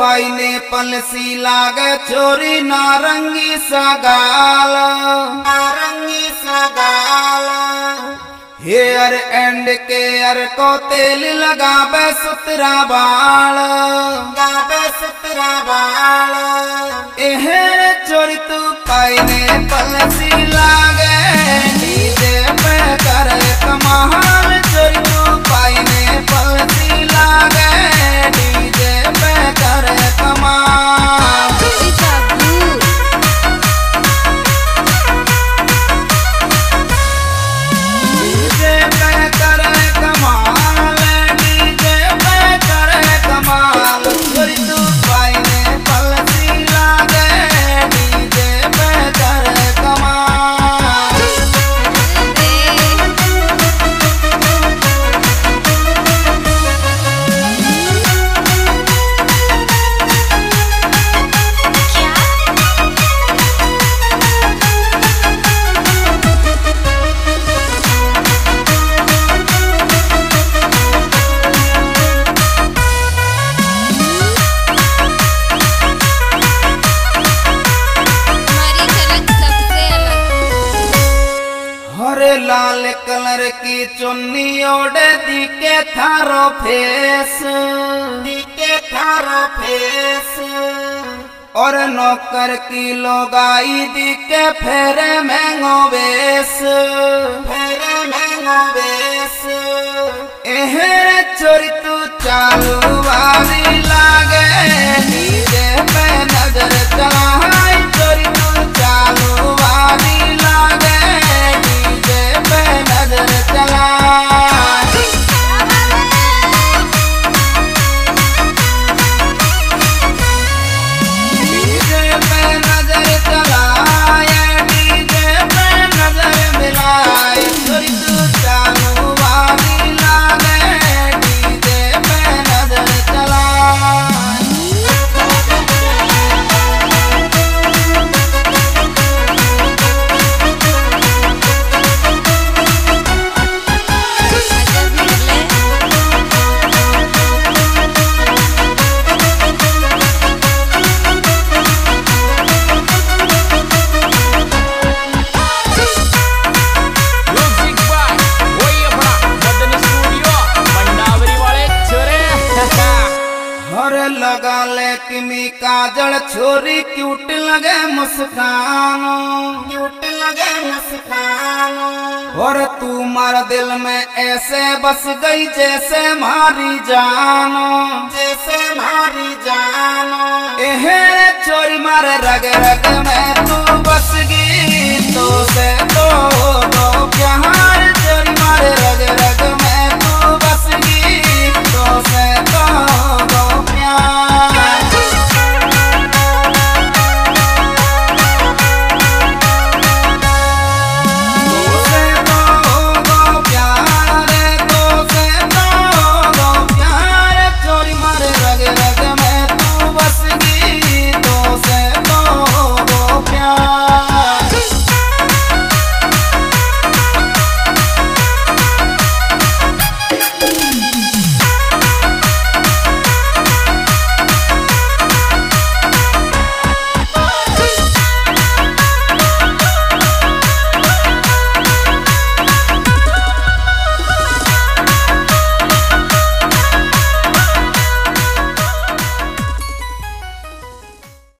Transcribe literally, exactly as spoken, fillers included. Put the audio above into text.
पाईने पलसी लागे छोरी नारंगी सगाल नारंगी सगाल हेयर एंड केयर को तेल लगावे सुतरा बाल गावे सुतरा बाल एहर चोरी तू पाईने पलसी लागे डीजे पे करे कमाल चोरी तू पाईने पलसी लागे डीजे पे करे कमाल डीजे पे करे कमाल डीजे पे करे कमाल चोरी तू पाईने पलसी लागे डीजे पे करे कमाल लाल कलर की चुन्नी ओढ़े दिखे थारो फेस दिखे थारो फेस और नौकर की लोगाई दिखे फेरे महंगो बेस फेरे महंगो बेस एहरे चोरी तू चालू वाली लागे डीजे पे नजर चलाई चोरी तू चालू वाली लागे नजर चला डीजे पे नजर चलाए डीजे पे नजर मिलाए चोरी तू चालू वाली लागे डीजे पे नजर चलाए लगा ले किमी काजल छोरी क्यूट लगे मुस्कानो क्यूट लगे मुस्कानो और तू मार दिल में ऐसे बस गई जैसे मारी जानो जैसे मारी जानो एहे चोरी मारे रग रग में तू बस गई तो से तो दो प्यार